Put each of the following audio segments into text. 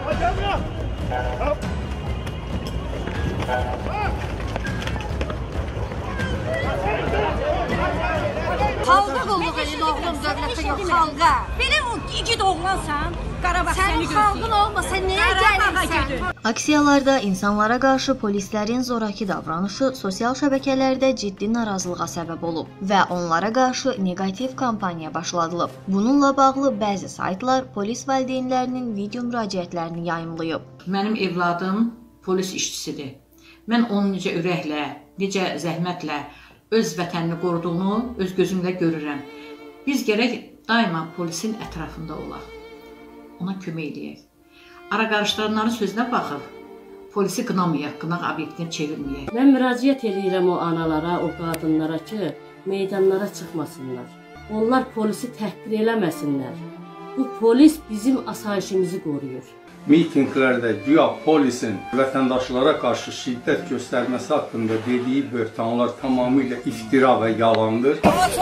Xalqa qulluq edin oğlum, dövlətə yox, xalqa. Belə o igid oğlansan, Qarabağ səni gözləyir. Sən xalqın olmasa nəyə gəlirsən? Aksiyalarda insanlara qarşı polislərin zoraki davranışı sosial şəbəkələrdə ciddi narazılığa səbəb olub və onlara qarşı negativ kampaniya başladılıb. Bununla bağlı bəzi saytlar polis valideynlərinin video müraciətlərini yayımlayıb. Mənim evladım polis işçisidir. Mən onun necə ürəklə, necə zəhmətlə öz vətənini qoruduğunu öz gözümlə görürəm. Biz gərək daima polisin ətrafında olaq. Ona kömək edək. Ara qarışdıranların sözünə baxıb, polisi qınamayaq, qınaq obyektinə çevirməyək. Mən müraciət edirəm o analara, o qadınlara ki, meydanlara çıxmasınlar. Onlar polisi təhqir eləməsinlər. Bu polis bizim asayişimizi qoruyur. Mitinqlərdə güya polisin vətəndaşlara qarşı şiddət göstərməsi haqqında dediyi böhtanlar tamamilə iftira və yalandır.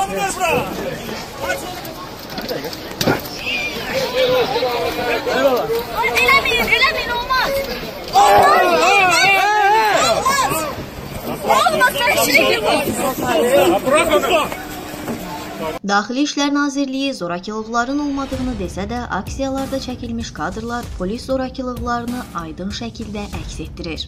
Eləməyin, olmaz! Olmaz, Daxili İşlər Nazirliyi zorakılıqların olmadığını desə də, aksiyalarda çəkilmiş kadrlar polis zorakılıqlarını aydın şəkildə əks etdirir.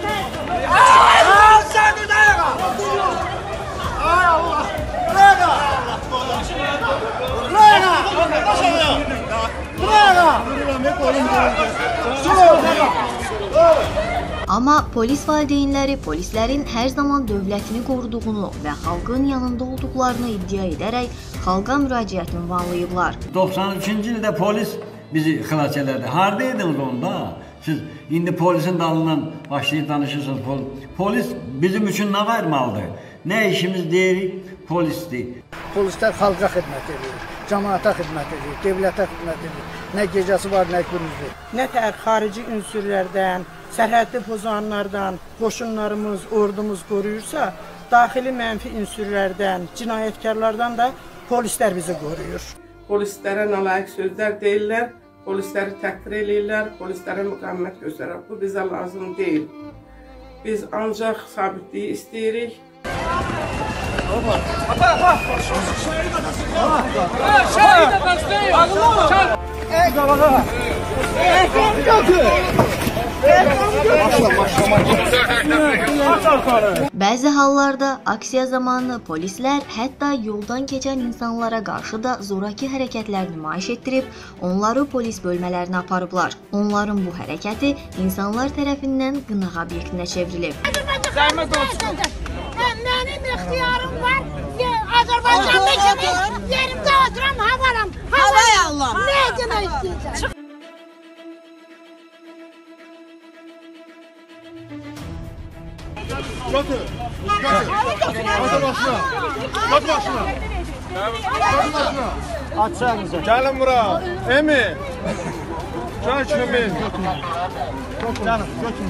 Amma polis valideynləri polislərin hər zaman dövlətini qoruduğunu və xalqın yanında olduqlarını iddia edərək xalqa müraciət ünvanlayıblar. 93-cü ildə polis bizi xilas elədi. Haradaydınız onda? Siz indi polisin dalından başlayıb danışırsınız. Polis bizim üçün nə qayırmalıdır? Nə işimiz deyirik? Polisdir. Polislər xalqa xidmət edir, cəmaata xidmət edir, dövlətə xidmət edir. Nə gecəsi var, nə gündüzü. Nə tər xarici ünsürlərdən, sərhəddi pozanlardan qoşunlarımız, ordumuz qoruyursa, daxili mənfi ünsürlərdən, cinayətkarlardan da polislər bizi qoruyur. Polislərə nalayiq sözlər deyirlər, polisləri təhqir eləyirlər, polislərə müqavimət göstərir. Bu bizə lazım deyil. Biz ancaq sabitliyi istəyirik. Bəzi hallarda aksiya zamanı polislər hətta yoldan keçən insanlara qarşı da zoraki hərəkətlər nümayiş etdirib, onları polis bölmələrinə aparıblar. Onların bu hərəkəti insanlar tərəfindən qınaq obyektinə çevrilib. Mənim ixtiyarım var, Azərbaycanda kimi yerimdə oturam, havaram. Havaya Allah! Nə demək istəyəcəm? Götür! Atı başına! At başına! At başına! Açsanıza. Gəlin bura! Emi! Gəl kimin? Canım, götürün.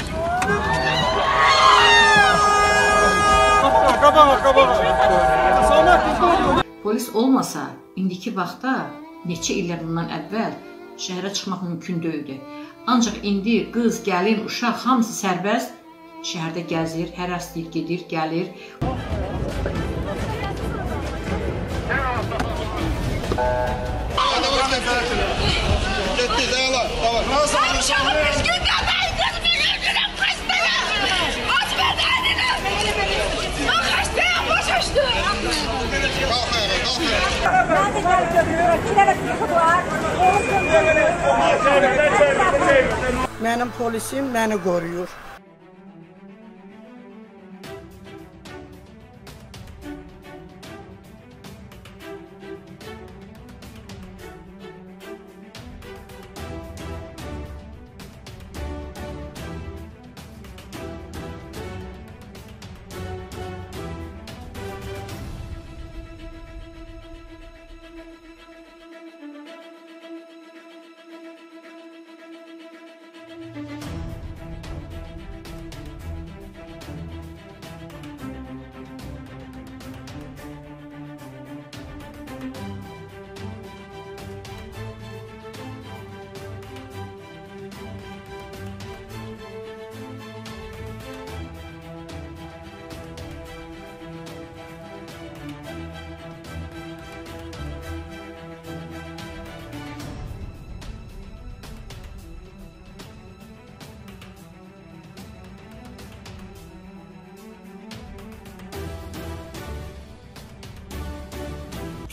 Polis olmasa, indiki vaxtda neçə illər bundan əvvəl şəhərə çıxmaq mümkün deyildi. Ancaq indi qız, gəlin, uşaq hamısı sərbəst şəhərdə gəzir, hər astıyıb gedir, gəlir. Mənim polisim məni qoruyur.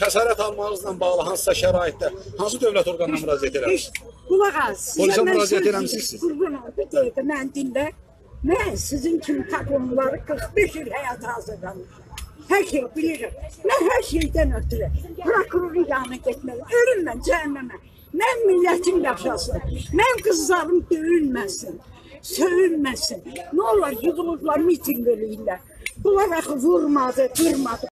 xəsarət almağınızla bağlı hansısa şəraitdə hansı dövlət orqanına müraciət eləmisiniz? Qulaq az. Polisə müraciət eləmisiniz siz? Qurban oldu, dəqiqə, mən dinlə. Mən sizin kimi takonları 45 il həyata hazırlamışım. Hər şey bilirəm. Mən hər şeydən ötürü prokurorun yanına getməliyim. Ölüm mən cəhənnəmə. Mən millətim yaşasın. Mən qızlarım döyülməsin, söyülməsin. Nə olar, yığılırlar, miting eləyirlər. Bunlar axı vurmadı, qırmadı.